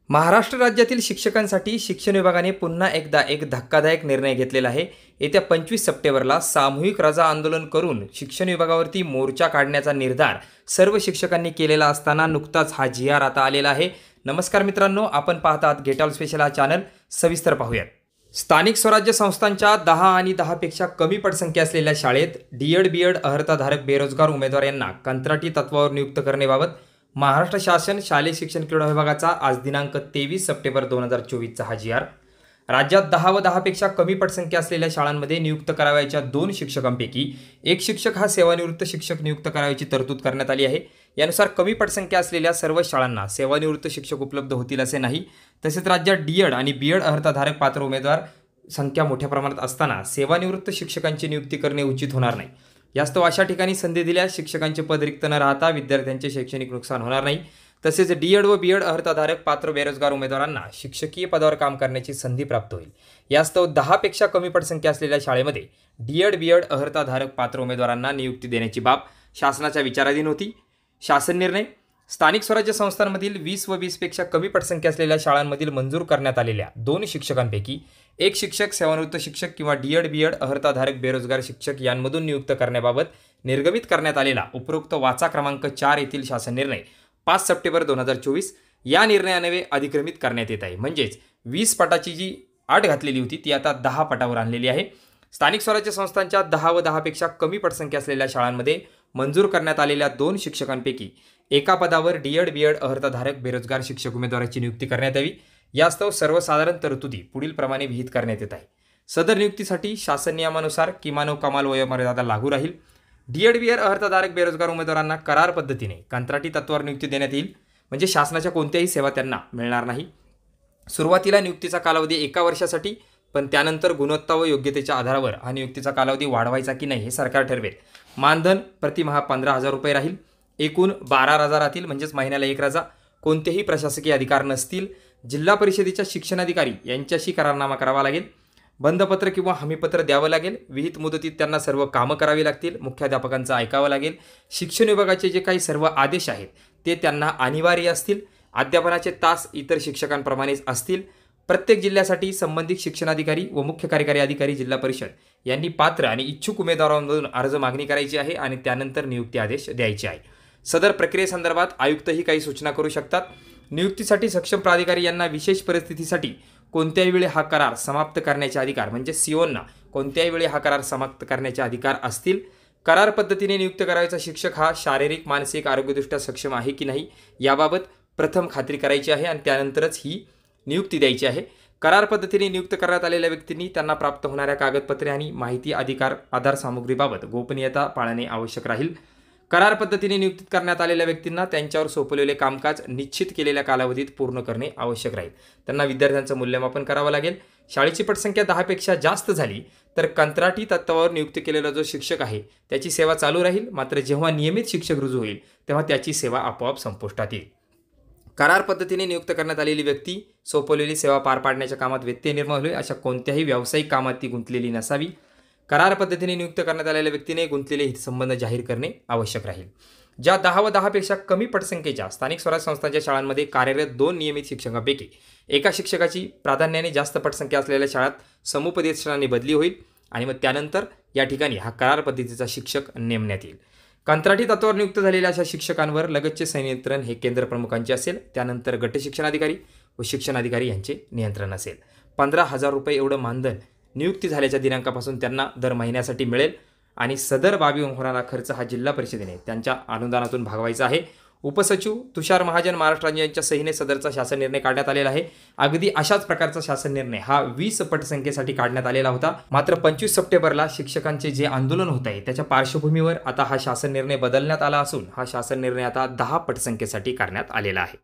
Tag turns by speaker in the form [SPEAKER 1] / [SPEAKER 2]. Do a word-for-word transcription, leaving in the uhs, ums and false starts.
[SPEAKER 1] महाराष्ट्र राज्यातील शिक्षकांसाठी शिक्षण विभागाने पुन्हा एकदा एक धक्कादायक निर्णय घेतलेला आहे। येत्या पंचवीस सप्टेंबरला सामूहिक रजा आंदोलन करून शिक्षण विभागावरती मोर्चा काढण्याचा निर्धार सर्व शिक्षकांनी केलेला असताना नुकताच हा जी आर आता आलेला आहे। नमस्कार मित्रांनो, आपण पाहत आहात गेट ऑल स्पेशल हा चॅनल। सविस्तर पाहूयात। स्थानिक स्वराज्य संस्थांच्या दहा आणि दहापेक्षा कमी पटसंख्या असलेल्या शाळेत डीएड बीएड अर्हताधारक बेरोजगार उमेदवार यांना कंत्राटी तत्वावर नियुक्त करण्याबाबत महाराष्ट्र शासन शालेय शिक्षण क्रीडा विभागाचा आज दिनांक तेवीस सप्टेंबर दोन हजार चोवीसचा हा जी आर। राज्यात दहा व दहापेक्षा कमी पटसंख्या असलेल्या शाळांमध्ये नियुक्त करावयाच्या दोन शिक्षकांपैकी एक शिक्षक हा सेवानिवृत्त शिक्षक नियुक्त करावयाची तरतूद करण्यात आली आहे। यानुसार कमी पटसंख्या असलेल्या सर्व शाळांना सेवानिवृत्त शिक्षक उपलब्ध होतील असे नाही। तसेच राज्यात डीएड आणि बीएड अर्हताधारक पात्र उमेदवार संख्या मोठ्या प्रमाणात असताना सेवानिवृत्त शिक्षकांची नियुक्ती करणे उचित होणार नाही। यास्तव अशा ठिकाणी संधी दिल्यास शिक्षकांचे पद रिक्त न राहता विद्यार्थ्यांचे शैक्षणिक नुकसान होणार नाही। तसेच डीएड व बीएड अर्हताधारक पात्र बेरोजगार उमेदवारांना शिक्षकीय पदावर काम करण्याची संधी प्राप्त होईल। यास्तव दहा पेक्षा कमी पटसंख्या असलेल्या शाळेमध्ये डीएड बीएड अर्हताधारक पात्र उमेदवारांना नियुक्ती देण्याची बाब शासनाच्या विचाराधीन होती। शासन निर्णय स्थानिक स्वराज्य संस्थांमधील वीस व वीसपेक्षा कमी पटसंख्या असलेल्या शाळांमधील मंजूर करण्यात आलेल्या दोन शिक्षकांपैकी एक शिक्षक सेवानिवृत्त शिक्षक किंवा डीएड बीएड अर्हताधारक बेरोजगार शिक्षक यांमधून नियुक्त करण्याबाबत निर्गमित करण्यात आलेला उपरोक्त वाचा क्रमांक चार येथील शासन निर्णय पाच सप्टेंबर दोन हजार चोवीस या निर्णयाने अधिक्रमित करण्यात येत आहे। म्हणजेच वीस पटाची जी अट घातलेली होती ती आता दहा पटावर आणलेली आहे। स्थानिक स्वराज्य संस्थांच्या दहा व दहापेक्षा कमी पटसंख्या असलेल्या शाळांमध्ये मंजूर करण्यात आलेल्या दोन शिक्षकांपैकी एका पदावर डीएड बीएड अर्हताधारक बेरोजगार शिक्षक उमेदवाराची नियुक्ती करण्यात यावी। यास्तव सर्वसाधारण तरतुदी पुढील प्रमाणे विहित करण्यात येत आहे। सदर नियुक्तीसाठी शासन नियमानुसार किमान व कमाल वयोमर्यादा लागू राहील। डीएड बीएड अर्हताधारक बेरोजगार उमेदवारांना करार पद्धतीने कंत्राटी तत्वावर नियुक्ती देण्यात येईल। म्हणजे शासनाच्या कोणत्याही सेवा त्यांना मिळणार नाही। सुरुवातीला नियुक्तीचा कालावधी एका वर्षासाठी, पण त्यानंतर गुणवत्ता व योग्यतेच्या आधारावर हा नियुक्तीचा कालावधी वाढवायचा की नाही हे सरकार ठरवेल। मानधन प्रतिमाह पंधरा हजार रुपये राहील। एकूण बारा रजा राहतील, म्हणजेच महिन्याला एक रजा। कोणतेही प्रशासकीय अधिकार नसतील। जिल्हा परिषदेच्या शिक्षणाधिकारी यांच्याशी करारनामा करावा लागेल। बंधपत्र किंवा हमीपत्र द्यावं लागेल। विहित मुदतीत त्यांना सर्व कामं करावी लागतील। मुख्याध्यापकांचं ऐकावं लागेल। शिक्षण विभागाचे जे काही सर्व आदेश आहेत ते त्यांना अनिवार्य असतील। अध्यापनाचे तास इतर शिक्षकांप्रमाणेच असतील। प्रत्येक जिल्ह्यासाठी संबंधित शिक्षणाधिकारी व मुख्य कार्यकारी अधिकारी जिल्हा परिषद यांनी पात्र आणि इच्छुक उमेदवारांमधून अर्ज मागणी करायची आहे आणि त्यानंतर नियुक्ती आदेश द्यायचे आहे। सदर प्रक्रियेसंदर्भात आयुक्तही काही सूचना करू शकतात। नियुक्तीसाठी सक्षम प्राधिकारी यांना विशेष परिस्थितीसाठी कोणत्याही वेळी हा करार समाप्त करण्याचे अधिकार, म्हणजे सीओना कोणत्याही वेळी हा करार समाप्त करण्याचे अधिकार असतील। करार पद्धतीने नियुक्त करायचा शिक्षक हा शारीरिक मानसिक आरोग्यदृष्ट्या सक्षम आहे की नाही याबाबत प्रथम खात्री करायची आहे आणि त्यानंतरच ही नियुक्ती द्यायची आहे। करार पद्धतीने नियुक्त करण्यात आलेल्या व्यक्तींनी त्यांना प्राप्त होणाऱ्या कागदपत्रे आणि माहिती अधिकार आधार सामुग्रीबाबत गोपनीयता पाळणे आवश्यक राहील। करार पद्धतीने नियुक्त करण्यात आलेल्या व्यक्तींना त्यांच्यावर सोपवलेले कामकाज निश्चित केलेल्या कालावधीत पूर्ण करणे आवश्यक राहील। त्यांना विद्यार्थ्यांचं मूल्यमापन करावं लागेल। शाळेची पटसंख्या दहापेक्षा जास्त झाली तर कंत्राटी तत्वावर नियुक्त केलेला जो शिक्षक आहे त्याची सेवा चालू राहील। मात्र जेव्हा नियमित शिक्षक रुजू होईल तेव्हा त्याची सेवा आपोआप संपुष्टात येईल। करार पद्धतीने नियुक्त करण्यात आलेली व्यक्ती सोपवलेली सेवा पार पाडण्याच्या कामात व्यत्यय निर्माण होईल अशा कोणत्याही व्यावसायिक कामात ती गुंतलेली नसावी। करार पद्धतीने नियुक्त करण्यात आलेल्या व्यक्तीने गुंतलेले हितसंबंध जाहीर करणे आवश्यक राहील। ज्या दहा व दहापेक्षा कमी पटसंख्येच्या स्थानिक स्वराज्य संस्थांच्या शाळांमध्ये कार्यरत दोन नियमित शिक्षकांपैकी एका शिक्षकाची प्राधान्याने जास्त पटसंख्या असलेल्या शाळात समुपदेशनाने बदली होईल आणि मग त्यानंतर या ठिकाणी हा करार पद्धतीचा शिक्षक नेमण्यात येईल। कंत्राटी तत्वावर नियुक्त झालेल्या अशा शिक्षकांवर लगतचे संनियंत्रण हे केंद्र प्रमुखांचे असेल। त्यानंतर गट शिक्षणाधिकारी व शिक्षणाधिकारी यांचे नियंत्रण असेल। पंधरा हजार रुपये एवढं मानधन नियुक्ती झाल्याच्या दिनांकापासून त्यांना दर महिन्यासाठी मिळेल आणि सदर बाबी होणारा खर्च हा जिल्हा परिषदेने त्यांच्या अनुदानातून भागवायचा आहे। उपसचिव तुषार महाजन महाराष्ट्र राज्य यांच्या सहीने सदरचा शासन निर्णय काढण्यात आलेला आहे। अगदी अशाच प्रकारचा शासन निर्णय हा वीस पटसंख्येसाठी काढण्यात आलेला होता। मात्र पंचवीस सप्टेंबरला शिक्षकांचे जे आंदोलन होत आहे त्याच्या पार्श्वभूमीवर आता हा शासन निर्णय बदलण्यात आला असून हा शासन निर्णय आता दहा पटसंख्येसाठी करण्यात आलेला आहे।